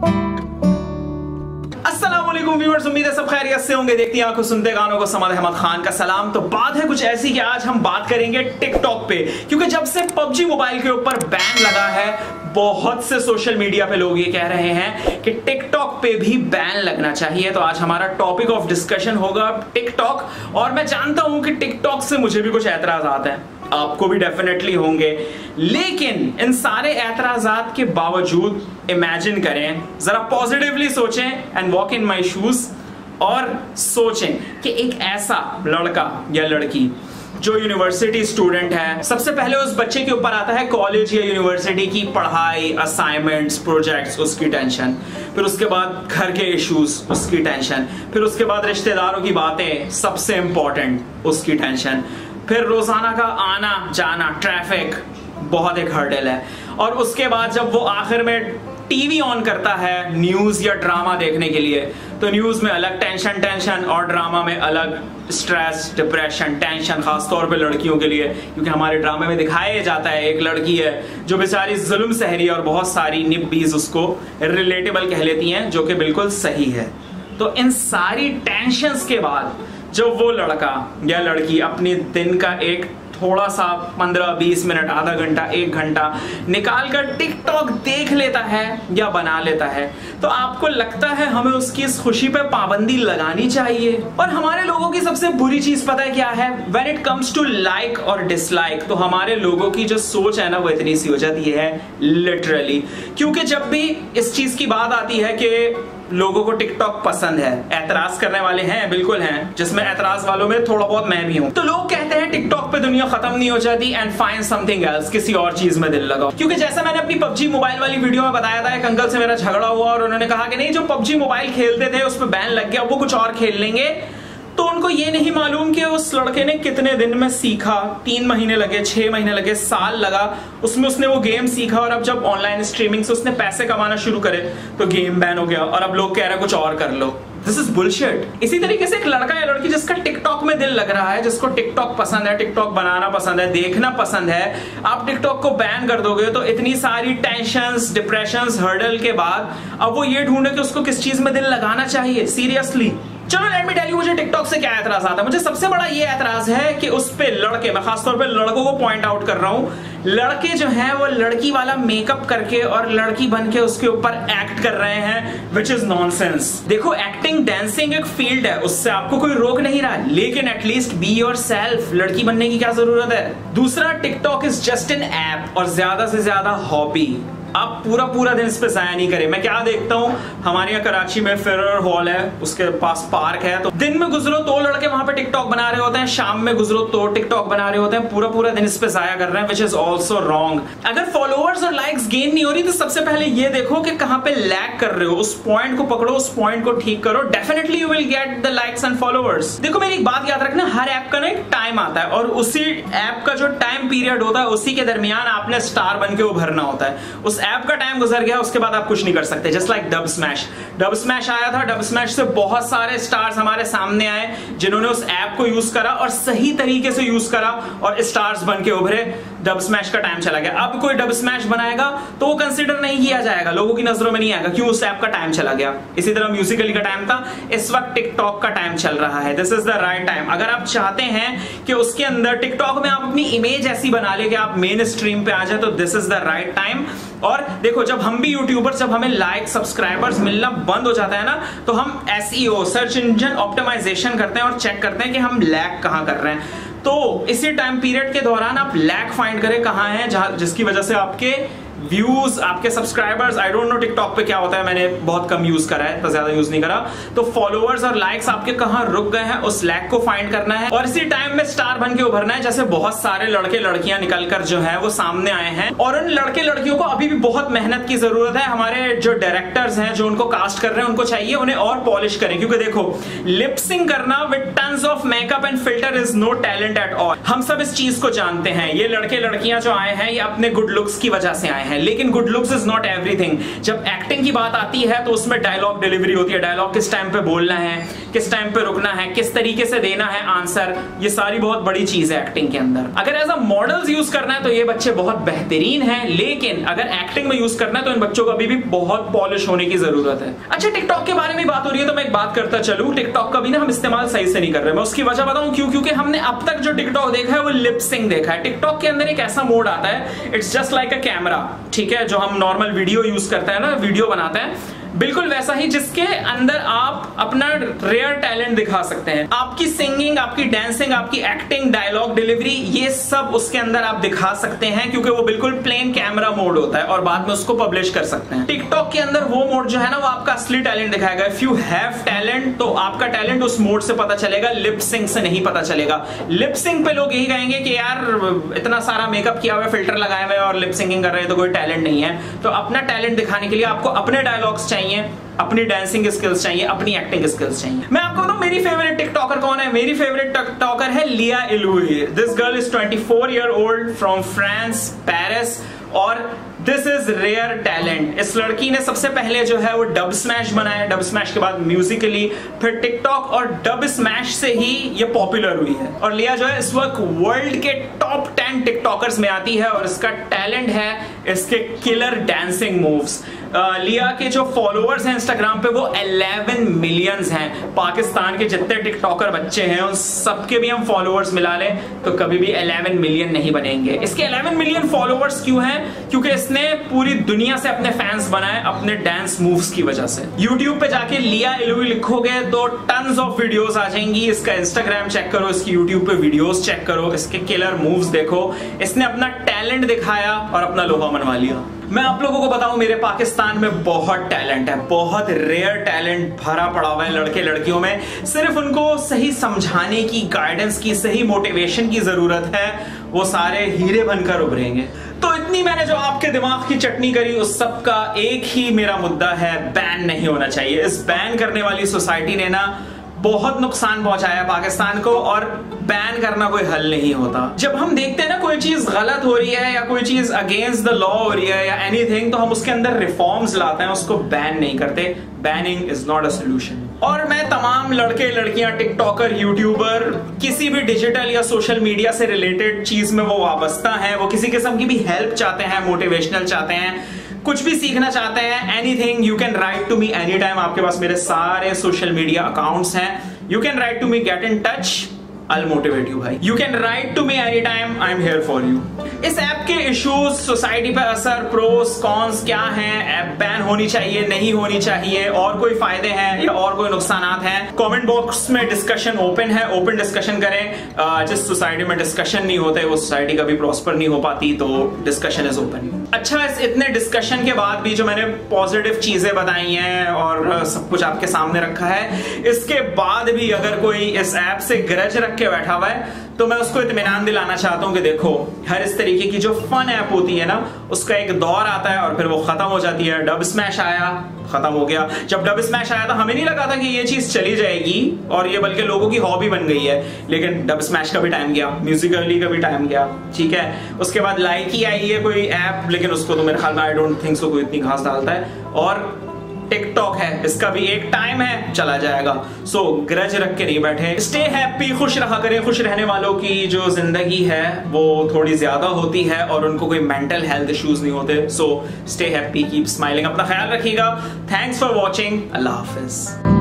Viewers, उम्मीद है सब खैरियत से होंगे। देखती आंखों सुनते गानों को समद अहमद खान का सलाम। तो बात है कुछ ऐसी कि आज हम बात करेंगे टिकटॉक पे, क्योंकि जब से पबजी मोबाइल के ऊपर बैन लगा है, बहुत से सोशल मीडिया पे लोग ये कह रहे हैं कि टिकटॉक पे भी बैन लगना चाहिए। तो आज हमारा टॉपिक ऑफ डिस्कशन होगा टिकटॉक। और मैं जानता हूं कि टिकटॉक से मुझे भी कुछ एतराज़ात हैं, आपको भी डेफिनेटली होंगे, लेकिन इन सारे एतराज़ात के बावजूद इमेजिन करें, जरा पॉजिटिवली सोचें and walk in my shoes और सोचें कि एक ऐसा लड़का या लड़की जो यूनिवर्सिटी स्टूडेंट है, सबसे पहले उस बच्चे के ऊपर आता है कॉलेज या यूनिवर्सिटी की पढ़ाई, असाइनमेंट्स, प्रोजेक्ट्स, उसकी टेंशन, फिर उसके बाद घर के इश्यूज, उसकी टेंशन, फिर उसके बाद रिश्तेदारों की बातें, सबसे इंपॉर्टेंट उसकी टेंशन, फिर रोजाना का आना जाना, ट्रैफिक बहुत एक हर्डल है, और उसके बाद जब वो आखिर में टीवी ऑन करता है न्यूज या ड्रामा देखने के लिए, तो न्यूज में अलग टेंशन और ड्रामा में अलग स्ट्रेस, डिप्रेशन, टेंशन, खासतौर पे लड़कियों के लिए, क्योंकि हमारे ड्रामे में दिखाया जाता है एक लड़की है जो बेचारी जुल्म सह रही है और बहुत सारी निब्बीज उसको रिलेटेबल कह लेती हैं, जो कि बिल्कुल सही है। तो इन सारी टेंशंस के बाद जब वो लड़का या लड़की अपने दिन का एक थोड़ा सा 15-20 मिनट, आधा घंटा, 1 घंटा निकाल कर टिकटॉक देख लेता है या बना लेता है, तो आपको लगता है हमें उसकी इस खुशी पे पाबंदी लगानी चाहिए? और हमारे लोगों की सबसे बुरी चीज पता है क्या है? When it comes to like और डिसलाइक, तो हमारे लोगों की जो सोच है ना, वो इतनी सी हो जाती है लिटरली। क्योंकि जब भी इस चीज की बात आती है कि लोगों को टिकटॉक पसंद है, एतराज करने वाले हैं, बिल्कुल हैं, जिसमें एतराज वालों में थोड़ा बहुत मैं भी हूं, तो लोग कहते हैं टिकटॉक पे दुनिया खत्म नहीं हो जाती एंड फाइंड समथिंग एल्स, किसी और चीज में दिल लगाओ। क्योंकि जैसा मैंने अपनी पबजी मोबाइल वाली वीडियो में बताया था, एक अंकल से मेरा झगड़ा हुआ और उन्होंने कहा कि नहीं, जो पबजी मोबाइल खेलते थे उस पर बैन लग गया, वो कुछ और खेल लेंगे। तो उनको ये नहीं मालूम कि उस लड़के ने कितने दिन में सीखा, 3 महीने लगे, 6 महीने लगे, साल लगा, उसमें उसने वो गेम सीखा, और अब जब ऑनलाइन स्ट्रीमिंग से उसने पैसे कमाना शुरू करे तो गेम बैन हो गया, और अब लोग कह रहे हैं कुछ और कर लो। This is bullshit. इसी तरीके से एक लड़का या लड़की जिसका टिकटॉक में दिल लग रहा है, जिसको टिकटॉक पसंद है, टिकटॉक बनाना पसंद है, देखना पसंद है, आप टिकटॉक को बैन कर दोगे तो इतनी सारी टेंशंस, डिप्रेशंस, हर्डल के बाद अब वो ये ढूंढे कि उसको किस चीज में दिल लगाना चाहिए। सीरियसली, चलो लेट मी टेल यू मुझे टिकटॉक से क्या एतराज आता है। मुझे सबसे बड़ा ये एतराज है कि उस पे लड़के, मैं खासतौर पे लड़कों को पॉइंट आउट कर रहा हूं, लड़के जो हैं वो लड़की वाला मेकअप करके और लड़की बन के उसके ऊपर एक्ट कर रहे हैं, विच इज नॉनसेंस। देखो, एक्टिंग, डांसिंग एक फील्ड है, उससे आपको कोई रोक नहीं रहा, लेकिन एटलीस्ट बी योरसेल्फ। लड़की बनने की क्या जरूरत है? दूसरा, TikTok is just an app और ज्यादा से ज्यादा हॉबी। आप पूरा दिन इस पे जाया नहीं करें। मैं क्या देखता हूँ, हमारे यहाँ कराची में फेरर हॉल है, उसके पास पार्क है, तो दिन में गुजरो तो लड़के वहां पे टिकटॉक बना रहे होते हैं, शाम में गुजरो तो टिकटॉक बना रहे होते हैं, पूरा दिन इस पे जाया कर रहे हैं, विच इज ऑल्सो रॉन्ग। अगर फॉलोअर्स और लाइक्स गेन नहीं हो रही तो सबसे पहले ये देखो कि कहाँ पे लैग कर रहे हो, उस पॉइंट को पकड़ो, उस पॉइंट को ठीक करो, definitely you will get the likes and followers. देखो, मेरी एक बात याद रखना, हर ऐप का ना एक टाइम आता है, और उसी ऐप का जो टाइम पीरियड होता है, उसी के दरमियान आपने स्टार बन के उभरना होता है। उस ऐप का टाइम गुजर गया, उसके बाद आप कुछ नहीं कर सकते। जस्ट लाइक डब स्मैश आया था, डब स्मैश से बहुत सारे स्टार्स हमारे सामने आए जिन्होंने उस ऐप को यूज करा और सही तरीके से यूज करा और स्टार्स बन के उभरे। डब स्मैश का टाइम चला गया, अब कोई डब स्मैश बनाएगा तो वो कंसीडर नहीं किया जाएगा, लोगों की नजरों में नहीं आएगा, क्यों? उस ऐप का टाइम चला गया। इसी तरह म्यूजिकली का टाइम था, इस वक्त टिकटॉक का टाइम चल रहा है। This is the right time. अगर आप चाहते हैं कि उसके अंदर टिकटॉक में आप अपनी इमेज ऐसी बना ले कि आप मेन स्ट्रीम पे आ जाए, तो this is the right time. और देखो, जब हम भी यूट्यूबर, जब हमें लाइक, सब्सक्राइबर्स मिलना बंद हो जाता है ना, तो हम SEO, सर्च इंजन ऑप्टिमाइजेशन करते हैं और चेक करते हैं कि हम लैग कहां कर रहे हैं। तो इसी टाइम पीरियड के दौरान आप लैग फाइंड करें कहां है, जिसकी वजह से आपके व्यूज, आपके subscribers, I don't know TikTok पे क्या होता है, मैंने बहुत कम यूज करा है, तो ज्यादा यूज नहीं करा, तो फॉलोअर्स और लाइक्स आपके कहां रुक गए हैं, उस लैग को फाइंड करना है और इसी टाइम में स्टार बन के उभरना है। जैसे बहुत सारे लड़के लड़कियां निकलकर जो है वो सामने आए हैं, और उन लड़के लड़कियों को अभी भी बहुत मेहनत की जरूरत है। हमारे जो डायरेक्टर्स हैं, जो उनको कास्ट कर रहे हैं, उनको चाहिए उन्हें और पॉलिश करें, क्योंकि देखो, लिपसिंग करना with tons of makeup and filter is no talent at all. हम सब इस चीज को जानते हैं। ये लड़के लड़कियां जो आए हैं, ये अपने गुड लुक्स की वजह से आए हैं, हैं, लेकिन good looks is not everything. जब एक्टिंग की बात आती है तो उसमें डायलॉग डिलीवरी होती है, डायलॉग किस टाइम पे बोलना है, किस टाइम पे रुकना है, किस तरीके से देना है आंसर, ये सारी बहुत बड़ी चीज है एक्टिंग के अंदर। अगर एज अ मॉडल्स यूज करना है तो ये बच्चे बहुत बेहतरीन हैं, लेकिन अगर एक्टिंग में यूज करना है तो इन बच्चों को अभी भी बहुत पॉलिश होने की जरूरत है। अच्छा, टिकटॉक के बारे में बात हो रही है तो मैं एक बात करता चलूं, टिकटॉक का भी ना हम इस्तेमाल सही से नहीं कर रहे। मैं उसकी वजह बताऊं क्यों? क्योंकि हमने अब तक जो टिकटॉक देखा है वो लिप सिंक देखा है। टिकटॉक के अंदर एक ऐसा मोड आता है, it's just like a camera, ठीक है, जो हम नॉर्मल वीडियो यूज करते हैं ना, वीडियो बनाते हैं, बिल्कुल वैसा ही, जिसके अंदर आप अपना रेयर टैलेंट दिखा सकते हैं। आपकी सिंगिंग, आपकी डांसिंग, आपकी एक्टिंग, डायलॉग डिलीवरी, ये सब उसके अंदर आप दिखा सकते हैं, क्योंकि वो बिल्कुल प्लेन कैमरा मोड होता है और बाद में उसको पब्लिश कर सकते हैं। टिकटॉक के अंदर वो मोड जो है ना, वो आपका असली टैलेंट दिखाएगा। इफ यू हैव टैलेंट तो आपका टैलेंट उस मोड से पता चलेगा, लिप सिंक से नहीं पता चलेगा। लिप सिंक पे लोग यही कहेंगे कि यार इतना सारा मेकअप किया हुआ, फिल्टर लगाए हुए और लिप सिंकिंग कर रहे हैं तो कोई टैलेंट नहीं है। तो अपना टैलेंट दिखाने के लिए आपको अपने डायलॉग्स चाहिए, अपनी डांसिंग स्किल्स चाहिए, अपनी एक्टिंग स्किल्स चाहिए। मैं आपको बताऊं मेरी फेवरेट टिकटॉकर कौन है? मेरी फेवरेट टिकटॉकर है Lea Elui. This girl is 24 year old from France, Paris, और दिस इज रेयर टैलेंट। इस लड़की ने सबसे पहले जो है वो डब स्मैश बनाया, डब स्मैश के बाद म्यूजिकली, फिर टिकटॉक, और डब स्मैश से ही ये पॉपुलर हुई है। और लिया जो है इस वक्त वर्ल्ड के टॉप 10 टिकटॉकर्स में आती है, और इसका टैलेंट है इसके किलर डांसिंग मूव्स। लिया के जो फॉलोअर्स हैं इंस्टाग्राम पे वो 11 मिलियंस हैं। पाकिस्तान के जितने टिकटॉकर बच्चे हैं उन सबके भी हम फॉलोअर्स मिला लें तो कभी भी 11 मिलियन नहीं बनेंगे। इसके 11 मिलियन फॉलोअर्स क्यों हैं? क्योंकि इसने पूरी दुनिया से अपने फैंस बनाए अपने डांस मूव्स की वजह से। यूट्यूब पे जाके लिया इलुई लिखोगे तो टन्स ऑफ वीडियोस आ जाएंगी। इसका इंस्टाग्राम चेक करो, इसकी यूट्यूब पे वीडियोस चेक करो, इसके किलर मूव्स देखो। इसने अपना टैलेंट दिखाया और अपना लोहा मनवा लिया। मैं आप लोगों को बताऊं, मेरे पाकिस्तान में बहुत टैलेंट है, बहुत रेयर टैलेंट भरा पड़ा हुआ है लड़के लड़कियों में। सिर्फ उनको सही समझाने की, गाइडेंस की, सही मोटिवेशन की जरूरत है, वो सारे हीरे बनकर उभरेंगे। तो इतनी मैंने जो आपके दिमाग की चटनी करी, उस सब का एक ही मेरा मुद्दा है, बैन नहीं होना चाहिए। इस बैन करने वाली सोसाइटी ने ना बहुत नुकसान पहुंचाया पाकिस्तान को, और बैन करना कोई हल नहीं होता। जब हम देखते हैं ना कोई चीज गलत हो रही है या कोई चीज अगेंस्ट द लॉ हो रही है या एनीथिंग, तो हम उसके अंदर रिफॉर्म्स लाते हैं, उसको बैन नहीं करते। Banning is not a solution. और मैं तमाम लड़के लड़कियां, टिकटॉकर, यूट्यूबर, किसी भी डिजिटल या सोशल मीडिया से रिलेटेड चीज में वो वाबस्ता है, वो किसी किस्म की भी हेल्प चाहते हैं, मोटिवेशनल चाहते हैं, कुछ भी सीखना चाहते हैं, anything, you can write to me any time. आपके पास मेरे सारे सोशल मीडिया अकाउंट्स हैं, you can write to me, get in touch, I'll motivate you भाई। You can write to me anytime, I'm here for you। इस app के issues, society पे असर, प्रोस कॉन्स क्या हैं, ऐप बैन होनी चाहिए, नहीं होनी चाहिए, और कोई फायदे हैं या और कोई नुकसानात हैं, कमेंट बॉक्स में डिस्कशन ओपन है, ओपन डिस्कशन करें। जिस सोसाइटी में डिस्कशन नहीं होते वो सोसाइटी कभी प्रॉस्पर नहीं हो पाती, तो डिस्कशन इज ओपन। अच्छा, इस इतने डिस्कशन के बाद भी जो मैंने पॉजिटिव चीजें बताई हैं और सब कुछ आपके सामने रखा है, इसके बाद भी अगर कोई इस ऐप से ग्रज रख के बैठा हुआ है तो मैं उसको इत्मीनान दिलाना चाहता हूं कि देखो, हर इस तरीके की जो फन ऐप होती है ना, उसका एक दौर आता है और फिर वो खत्म हो जाती है। डब स्मैश आया, खत्म हो गया। जब डब स्मैश आया था हमें नहीं लगा था कि ये चीज चली जाएगी, और ये बल्कि लोगों की हॉबी बन गई है, लेकिन डब स्मैश का भी टाइम गया, म्यूजिकली का भी टाइम गया, ठीक है। उसके बाद लाइकी आई है कोई ऐप, लेकिन उसको तो मेरे ख्याल में आई डोंट थिंक सो कोई इतनी घास डालता है। और टिकटॉक है, इसका भी एक टाइम है, चला जाएगा। सो ग्रज रख के नहीं बैठे, स्टे हैप्पी, खुश रहा करें। खुश रहने वालों की जो जिंदगी है वो थोड़ी ज्यादा होती है और उनको कोई मेंटल हेल्थ इश्यूज नहीं होते। So stay happy, keep smiling, अपना ख्याल रखिएगा। थैंक्स फॉर वॉचिंग, अल्लाह हाफिज।